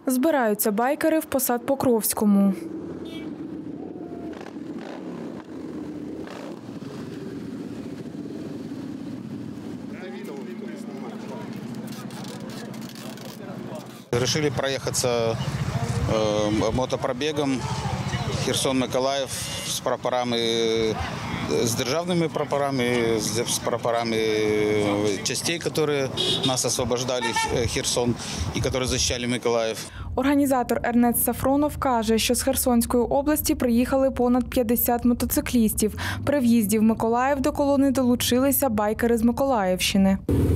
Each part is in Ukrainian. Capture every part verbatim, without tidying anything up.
Збираються байкери в Посад-Покровському. Решили проехаться э, мотопробегом Херсон-Миколаев с прапорами, с державными прапорами, с прапорами частей, которые нас освобождали Херсон и которые защищали Миколаїв. Організатор Ернест Сафронов каже, що з Херсонської області приїхали понад п'ятдесят мотоциклістів. При в'їзді в Миколаїв до колони долучилися байкери з Миколаївщини.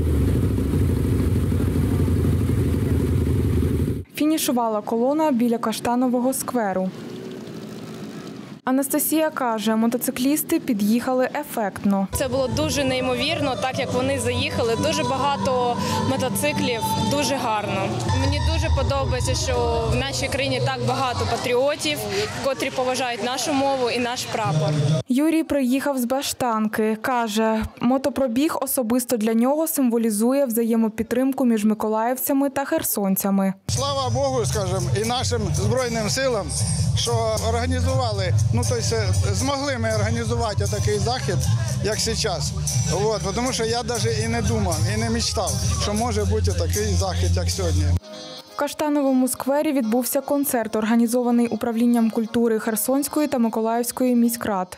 Фінішувала колона біля Каштанового скверу. Анастасія каже, мотоциклісти під'їхали ефектно. Це було дуже неймовірно, так як вони заїхали. Дуже багато мотоциклів, дуже гарно. Мені дуже подобається, що в нашій країні так багато патріотів, котрі поважають нашу мову і наш прапор. Юрій приїхав з Баштанки. Каже, мотопробіг особисто для нього символізує взаємопідтримку між миколаївцями та херсонцями. Слава Богу, скажімо, і нашим Збройним силам, що організували, ну, тобто, змогли ми організувати такий захід, як зараз. От, тому що я навіть і не думав, і не мечтав, що може бути такий захід, як сьогодні. В Каштановому сквері відбувся концерт, організований управлінням культури Херсонської та Миколаївської міськрад.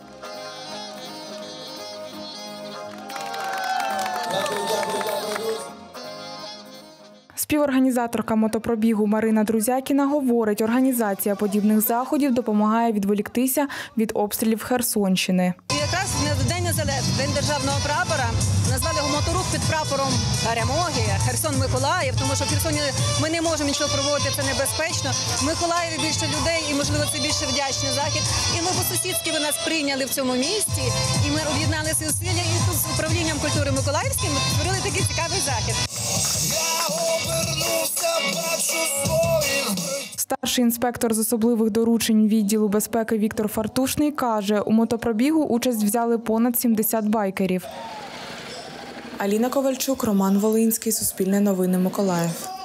Співорганізаторка мотопробігу Марина Друзякіна говорить, організація подібних заходів допомагає відволіктися від обстрілів Херсонщини. Якраз в День Незалежності, День державного прапора, назвали його моторух під прапором перемоги, Херсон-Миколаїв, тому що в Херсоні ми не можемо нічого проводити, це небезпечно. В Миколаєві більше людей і, можливо, це більше вдячний захід. І ми по-сусідськи ви нас прийняли в цьому місті, і ми об'єднали свої зусилля, і тут з управлінням культури Миколаївським ми створили такий цікавий захід. Старший інспектор з особливих доручень відділу безпеки Віктор Фартушний каже, у мотопробігу участь взяли понад сімдесят байкерів. Аліна Ковальчук, Роман Волинський, Суспільне новини, Миколаїв.